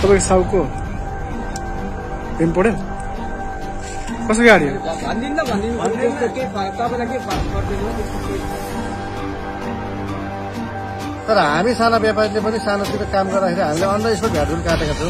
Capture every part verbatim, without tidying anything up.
तपाईको साउको पेन पढ्यो कसको गाडी हो भन्दिन भन्दिन त्यस्तो के तपाईलाई के फरक पर्दैन त्यस्तो के तर हामी साना व्यापारीले पनि सानोतिर काम गर्दाखेरि हामीले अन्ध स्पोर्ट भ्याटुल काटेका छौँ।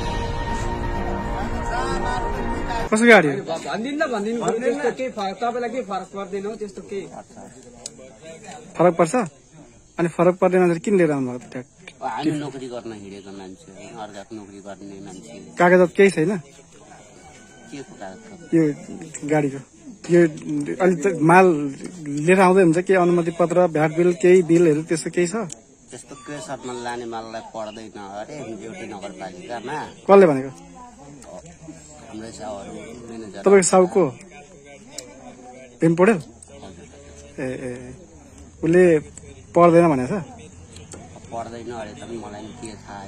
कसको गाडी हो भन्दिन भन्दिन त्यस्तो के तपाईलाई के फरक पर्दैन त्यस्तो के फरक पर्छ अनि फरक पर्दैन भने किन लिएर आउनु भएको हामी नोकरी गर्न हिँडेको मान्छे अर्काको नोकरी गर्ने मान्छे कागजात केही छैन के को कागज यो गाडीको यो अलि माल लिएर आउँदै हुन्छ के अनुमति पत्र भ्याट बिल केही बिलहरू त्यस्तो केही छ त्यस्तो क्रेसरमा लाने माललाई पढ्दैन अरे एउटै नगरपालिकामा कसले भनेको हाम्रै साउहरू म्यानेजर तपाईँको साउको पेन पढ्यो ए ए उसले पढ्दैन भनेको छ पढ्दैन अरे त मलाई नि के थाहा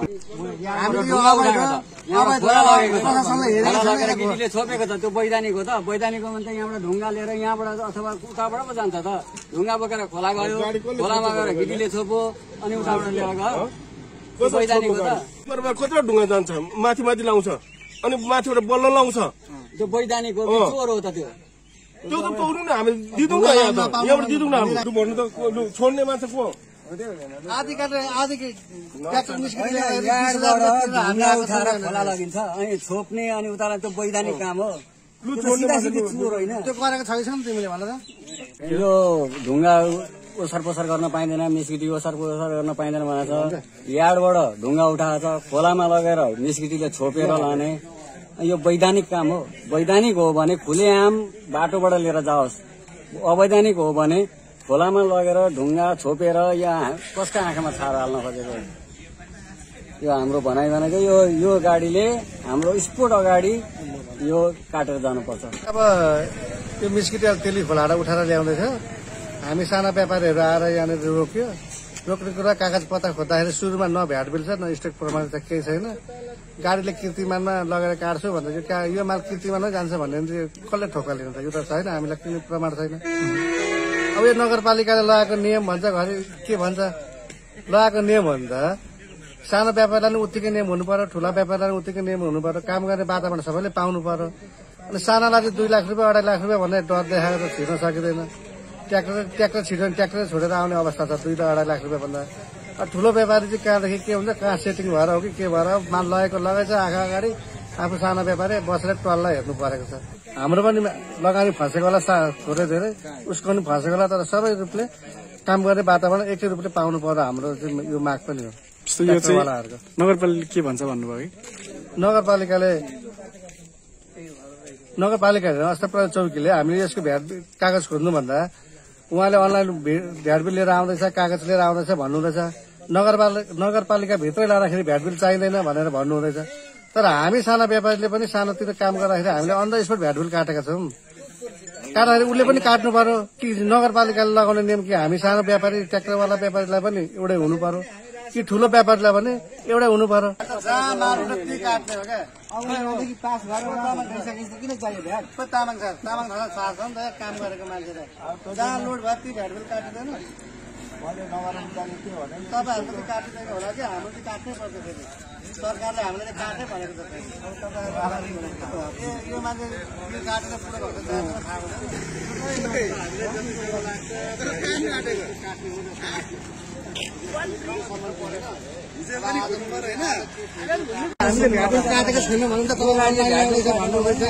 होइन गिटीले छोपेको छ त्यो वैधानिक हो त वैधानिक हो भने त यहाँबाट ढुङ्गा लिएर यहाँबाट अथवा उताबाट पो जान्छ त ढुङ्गा बोकेर खोला गयो खोलामा गएर गिटीले छोपो अनि उताबाट लिएर गयो वैधानिक हो त कतिवटा ढुङ्गा जान्छ माथि माथि लाउँछ अनि माथिबाट बल्ल लाउँछ त्यो वैधानिक हो चोर हो त त्यो त्यो त पाउनु न हामी दिँदौँ न यहाँ त यहाँबाट दिँदौँ न हामी भन्नु त छोड्ने मान्छे को आदि काटेर आदि खोला लगिन्छ अनि छोप्ने अनि उता त्यो वैधानिक काम हो चोर होइन त्यो गरेको छैन तिमीले भन त यो ढुङ्गा ओसार पसार गर्न पाइँदैन मिसगिटी ओसार पसार गर्न पाइँदैन भनेको छ यार्डबाट ढुङ्गा उठाएको छ खोलामा लगेर मिसगिटीले छोपेर लाने यो वैधानिक काम हो वैधानिक हो भने खुलेआम बाटोबाट लिएर जाओस् अवैधानिक हो भने खोलामा लगेर ढुङ्गा छोपेर या कसका आँखामा छार हाल्न खोजेको यो हाम्रो भनाइ भनेको यो यो गाडीले हाम्रो स्पोर्ट अगाडि यो काटेर जानुपर्छ। अब यो मिस्किटेल तेली खोलाएर उठाएर ल्याउँदैछ हामी साना व्यापारीहरू आएर यहाँनिर रोक्यो रोक्ने कुरा कागज पत्ता खोज्दाखेरि सुरुमा न भ्याट बिल छ न स्टक प्रमाण त केही छैन गाडीले कीर्तिमानमा लगेर काट्छु भन्दा चाहिँ यो माल कीर्तिमानमै जान्छ भन्ने कसले ठोक्का लिन्छ यो त छैन हामीलाई कुनै प्रमाण छैन। अब यो नगरपालिकाले लगाएको नियम भन्छ घरि के भन्छ लगाएको नियम हो नि त सानो व्यापारीलाई पनि उत्तिकै नियम हुनु पर्यो ठुला व्यापारीलाई पनि उत्तिकै नियम हुनु पर्यो काम गर्ने वातावरण सबैले पाउनु पर्यो अनि सानालाई चाहिँ दुई लाख रुपियाँ अढाई लाख रुपियाँ भन्ने डर देखाएर छिर्न सकिँदैन ट्र्याक्टर ट्र्याक्टर छिर्यो भने ट्र्याक्टर छोडेर आउने अवस्था छ दुई अढाई लाख रुपियाँ भन्दा ठुलो व्यापारी चाहिँ कहाँदेखि के हुन्छ कहाँ सेटिङ भएर हो कि के भएर माल लगेको लगेछ आँखा अगाडि आफू सानो व्यापारी बसेर टल्लाई हेर्नु परेको छ। हाम्रो पनि लगानी फँसेको होला थोरै धेरै उसको पनि फँसेको होला तर सबै रूपले काम गर्ने वातावरण एकै रूपले पाउनु पर्यो हाम्रो यो माग पनि हो। नगरपालिकाले के भन्छ भन्नुभयो कि नगरपालिकाले नगरपालिकाले अष्टप्रहरी चौकीले हामीले यसको भ्याट कागज खोज्नुभन्दा उहाँले अनलाइन भ्याट बिल लिएर आउँदैछ कागज लिएर आउँदैछ भन्नुहुँदैछ नगरपालिका नगरपालिकाभित्रै लाँदाखेरि भ्याट बिल चाहिँदैन भनेर भन्नुहुँदैछ तर हामी साना व्यापारीले पनि सानोतिर काम गर्दाखेरि हामीले on the spot VAT bill काटेका छौँ काट्दाखेरि उसले पनि काट्नु पर्यो कि नगरपालिकाले लगाउने नियम कि हामी सानो व्यापारी ट्र्याक्टरवाला व्यापारीलाई पनि एउटै हुनु पर्यो कि ठुलो व्यापारीलाई पनि एउटै हुनु पर्यो। तामाङ छ तामाङ थाहा छ नि त काम गरेको मान्छेलाई जहाँ लोड भयो ती भ्याट बिल काटिँदैन तपाईँहरूको चाहिँ काटिँदैन होला कि हाम्रो चाहिँ काट्नै पर्छ फेरि सरकारले हामीले काट्नै भनेको छ यो मान्छे यो काटेर पुरो भएको थाहा हामीले भ्याट काटेको छैन भने त भन्नुहुँदैछ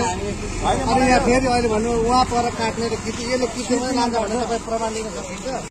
अनि यहाँ फेरि अहिले भन्नु उहाँ पर काट्ने र कि यसले किसिममा लान्छ भने तपाईँ प्रमाण लिन सकिन्छ।